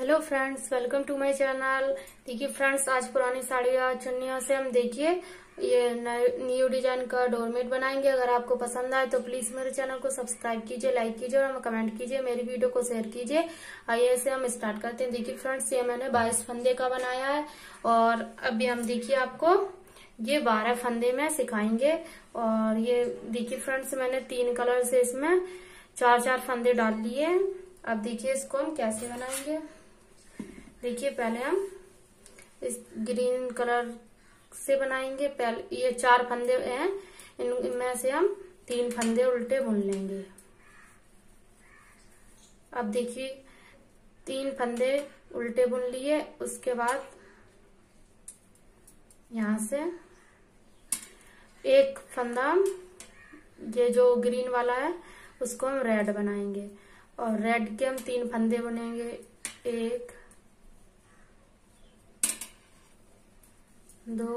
Hello friends, welcome to my channel. देखिए friends, आज पुरानी साड़ी या चुन्नियों से हम देखिए ये न्यू डिजाइन का डोरमेट बनाएंगे। अगर आपको पसंद आए तो प्लीज मेरे चैनल को सब्सक्राइब कीजिए, लाइक कीजिए और कमेंट कीजिए, मेरी वीडियो को शेयर कीजिए। आइए इसे हम स्टार्ट करते हैं। देखिए फ्रेंड्स, ये मैंने 22 फंदे का बनाया है और अभी हम देखिए आपको ये 12 फंदे में सिखाएंगे। और ये देखिए फ्रेंड्स, मैंने 3 कलर से इसमें 4-4 फंदे डाल लिए। अब देखिए इसको हम कैसे बनाएंगे। देखिए पहले हम इस ग्रीन कलर से बनाएंगे। पहले ये 4 फंदे हैं, इनमें से हम 3 फंदे उल्टे बुन लेंगे। अब देखिए 3 फंदे उल्टे बुन लिए। उसके बाद यहां से एक फंदा, ये जो ग्रीन वाला है उसको हम रेड बनाएंगे और रेड के हम 3 फंदे बुनेंगे। 1 2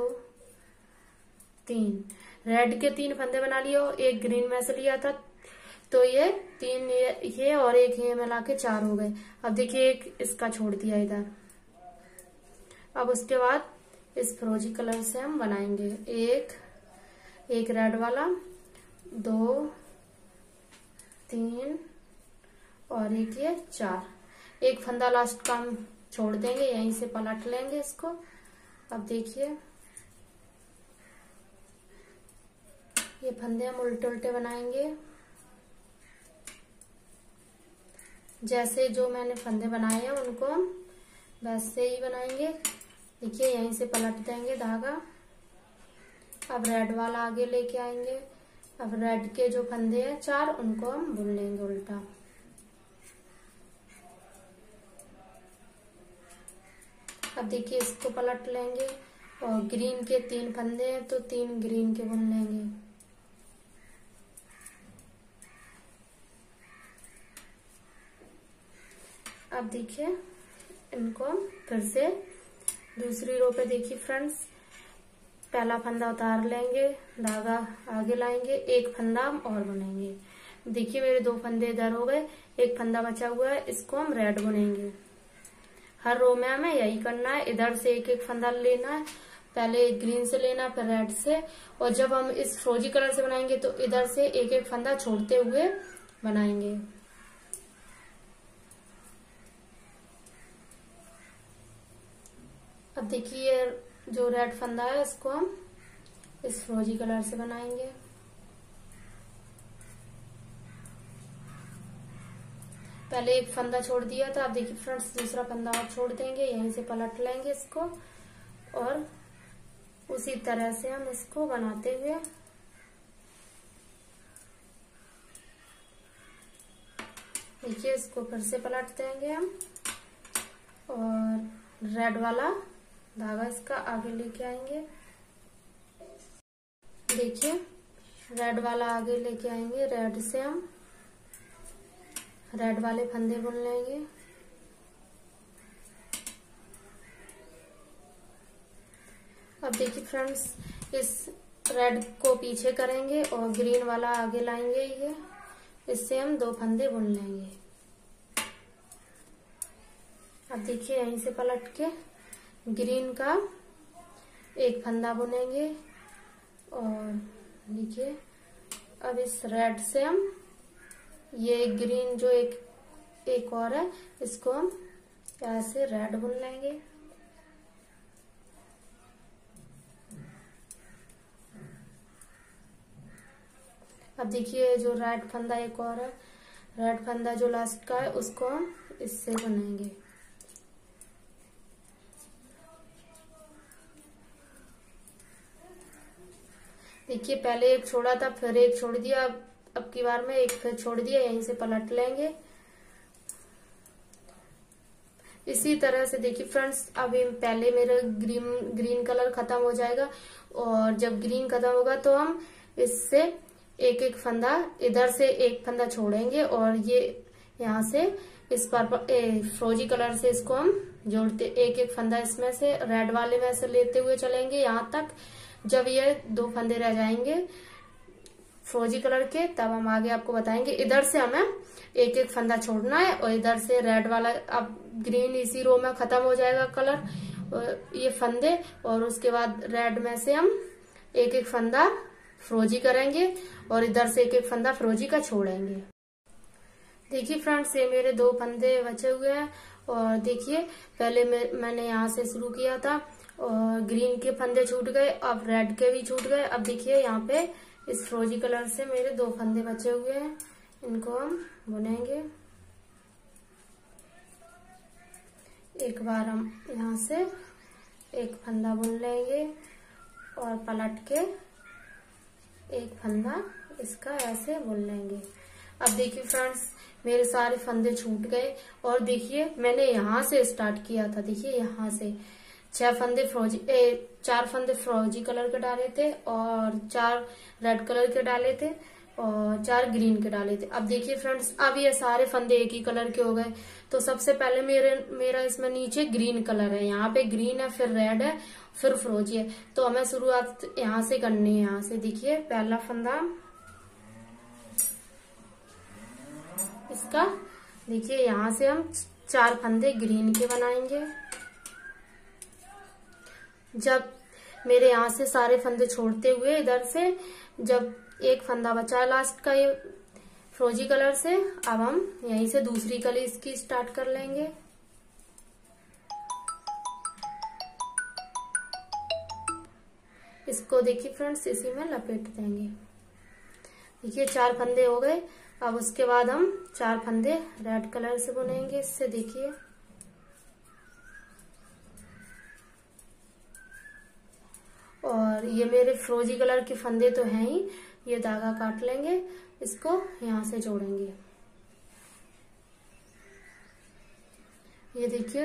3 रेड के 3 फंदे बना लिए और एक ग्रीन में से लिया था, तो ये 3 ये और एक ये मिला के 4 हो गए। अब देखिए एक इसका छोड़ दिया इधर। अब उसके बाद इस फिरोजी कलर से हम बनाएंगे एक रेड वाला, 2 3 और एक ये 4। एक फंदा लास्ट का हम छोड़ देंगे, यहीं से पलट लेंगे इसको। अब देखिए ये फंदे हम उल्टे उल्टे बनाएंगे, जैसे जो मैंने फंदे बनाए हैं उनको हम वैसे ही बनाएंगे। देखिए यहीं से पलट देंगे धागा। अब रेड वाला आगे लेके आएंगे। अब रेड के जो फंदे हैं 4, उनको हम बुन लेंगे उल्टा। अब देखिए इसको पलट लेंगे और ग्रीन के 3 फंदे हैं तो 3 ग्रीन के बुन लेंगे। अब देखिए इनको फिर से दूसरी रो पे देखिए फ्रेंड्स, पहला फंदा उतार लेंगे, धागा आगे लाएंगे, एक फंदा हम और बुनेंगे। देखिए मेरे 2 फंदे इधर हो गए, एक फंदा बचा हुआ है, इसको हम रेड बुनेंगे। हर रो में हमें यही करना है, इधर से एक फंदा लेना है, पहले ग्रीन से लेना फिर रेड से। और जब हम इस फिरोजी कलर से बनाएंगे तो इधर से एक फंदा छोड़ते हुए बनाएंगे। अब देखिए जो रेड फंदा है इसको हम इस फिरोजी कलर से बनाएंगे। पहले एक फंदा छोड़ दिया था, अब देखिए फ्रेंड्स दूसरा फंदा और छोड़ देंगे, यहीं से पलट लेंगे इसको और उसी तरह से हम इसको बनाते हुए देखिए इसको फिर से पलट देंगे हम और रेड वाला धागा इसका आगे लेके आएंगे। देखिए रेड वाला आगे लेके आएंगे, रेड से हम रेड वाले फंदे बुन लेंगे। अब देखिए फ्रेंड्स, इस रेड को पीछे करेंगे और ग्रीन वाला आगे लाएंगे, ये इससे हम 2 फंदे बुन लेंगे। अब देखिए यहीं से पलट के ग्रीन का एक फंदा बुनेंगे और देखिए अब इस रेड से हम ये ग्रीन जो एक और है इसको हम ऐसे रेड बुन लेंगे। अब देखिए जो रेड फंदा एक और है, रेड फंदा जो लास्ट का है उसको हम इससे बुनेंगे। देखिए पहले एक छोड़ा था, फिर एक छोड़ दिया, अब की बार में एक फिर छोड़ दिया, यहीं से पलट लेंगे। इसी तरह से देखिए फ्रेंड्स, अब पहले मेरा ग्रीन कलर खत्म हो जाएगा और जब ग्रीन खत्म होगा तो हम इससे एक फंदा, इधर से एक फंदा छोड़ेंगे और ये यहाँ से इस फिरोजी कलर से इसको हम जोड़ते एक फंदा इसमें से रेड वाले में से लेते हुए चलेंगे यहाँ तक, जब ये 2 फंदे रह जाएंगे फिरोजी कलर के, तब हम आगे आपको बताएंगे। इधर से हमें एक एक फंदा छोड़ना है और इधर से रेड वाला, अब ग्रीन इसी रो में खत्म हो जाएगा कलर ये फंदे, और उसके बाद रेड में से हम एक एक फंदा फिरोजी करेंगे और इधर से एक एक फंदा फिरोजी का छोड़ेंगे। देखिए फ्रेंड्स, ये मेरे 2 फंदे बचे हुए हैं और देखिए पहले मैंने यहाँ से शुरू किया था और ग्रीन के फंदे छूट गए, अब रेड के भी छूट गए। अब देखिए यहाँ पे इस फिरोजी कलर से मेरे 2 फंदे बचे हुए हैं, इनको हम बुनेंगे। एक बार हम यहाँ से एक फंदा बुन लेंगे और पलट के एक फंदा इसका ऐसे बुन लेंगे। अब देखिए फ्रेंड्स, मेरे सारे फंदे छूट गए और देखिए मैंने यहाँ से स्टार्ट किया था। देखिए यहाँ से 4 फंदे फिरोजी कलर के डाले थे और 4 रेड कलर के डाले थे और 4 ग्रीन के डाले थे। अब देखिए फ्रेंड्स, अब ये सारे फंदे एक ही कलर के हो गए। तो सबसे पहले मेरा इसमें नीचे ग्रीन कलर है, यहाँ पे ग्रीन है, फिर रेड है, फिर फिरोजी है। तो हमें शुरुआत यहाँ से करनी है। यहाँ से देखिए पहला फंदा इसका, देखिए यहाँ से हम 4 फंदे ग्रीन के बनाएंगे। जब मेरे यहाँ से सारे फंदे छोड़ते हुए इधर से जब एक फंदा बचा है लास्ट का ये फिरोजी कलर से, अब हम यहीं से दूसरी कली इसकी स्टार्ट कर लेंगे। इसको देखिए फ्रेंड्स, इसी में लपेट देंगे। देखिए 4 फंदे हो गए। अब उसके बाद हम 4 फंदे रेड कलर से बुनेंगे इससे। देखिए और ये मेरे फिरोजी कलर के फंदे तो हैं ही, ये धागा काट लेंगे, इसको यहाँ से जोड़ेंगे। ये देखिए,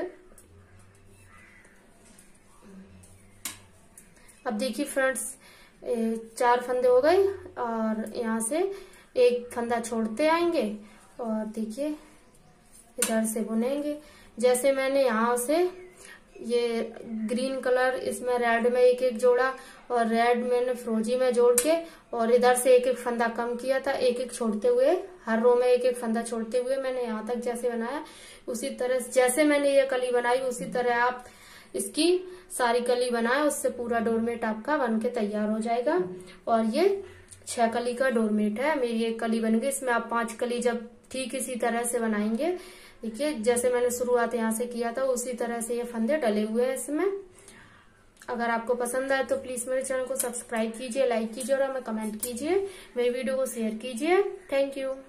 अब देखिए फ्रेंड्स 4 फंदे हो गए और यहाँ से एक फंदा छोड़ते आएंगे और देखिए इधर से बुनेंगे। जैसे मैंने यहाँ से ये ग्रीन कलर इसमें रेड में एक एक जोड़ा और रेड मैंने फिरोजी में जोड़ के और इधर से एक एक फंदा कम किया था, एक एक छोड़ते हुए, हर रो में एक एक फंदा छोड़ते हुए मैंने यहाँ तक जैसे बनाया, उसी तरह जैसे मैंने ये कली बनाई उसी तरह आप इसकी सारी कली बनाए, उससे पूरा डोरमेट आपका बन के तैयार हो जाएगा। और ये 6 कली का डोरमेट है। मेरी एक कली बन गई, इसमें आप 5 कली जब ठीक इसी तरह से बनाएंगे। देखिए जैसे मैंने शुरुआत यहाँ से किया था उसी तरह से ये फंदे डले हुए हैं इसमें। अगर आपको पसंद आए तो प्लीज मेरे चैनल को सब्सक्राइब कीजिए, लाइक कीजिए और हमें कमेंट कीजिए, मेरी वीडियो को शेयर कीजिए। Thank you.